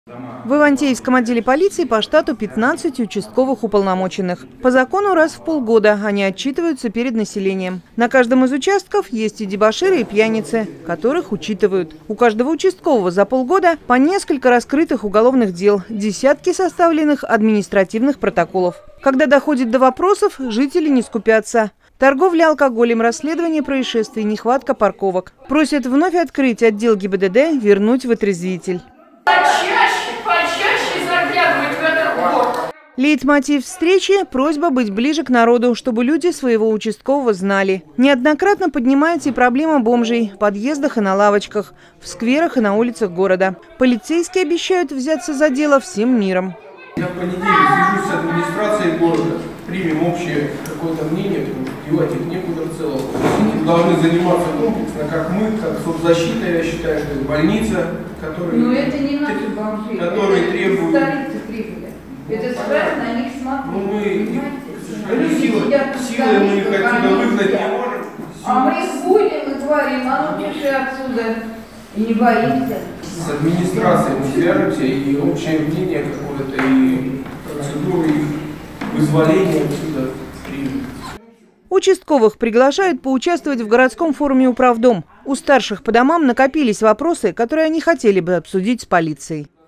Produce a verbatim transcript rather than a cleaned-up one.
В Ивантеевском отделе полиции по штату пятнадцать участковых уполномоченных. По закону раз в полгода они отчитываются перед населением. На каждом из участков есть и дебоширы, и пьяницы, которых учитывают. У каждого участкового за полгода по несколько раскрытых уголовных дел, десятки составленных административных протоколов. Когда доходит до вопросов, жители не скупятся. Торговля алкоголем, расследование происшествий, нехватка парковок. Просят вновь открыть отдел ГИБДД, вернуть вытрезвитель. Почаще, почаще заглядывать в этот блок. Лейтмотив встречи – просьба быть ближе к народу, чтобы люди своего участкового знали. Неоднократно поднимается и проблема бомжей в подъездах и на лавочках, в скверах и на улицах города. Полицейские обещают взяться за дело всем миром. Я в понедельник свяжусь с администрацией города, примем общее какое-то мнение, потому что девать их некуда в целом. Они должны заниматься комплексно, как мы, как соцзащита, я считаю, что это больница, которая, но это не наши бомжи, которые это требуют... столицы прибыли. Это сразу на них смотреть. Ну мы, к сожалению, силой, силой мы их отсюда выгнать не можем. А мы их будем и говорим, а ну пиши отсюда. И не боимся. С администрацией мы свяжемся, и общее мнение какое-то, и процедуры их вызволения отсюда примем. Участковых приглашают поучаствовать в городском форуме «Управдом». У старших по домам накопились вопросы, которые они хотели бы обсудить с полицией.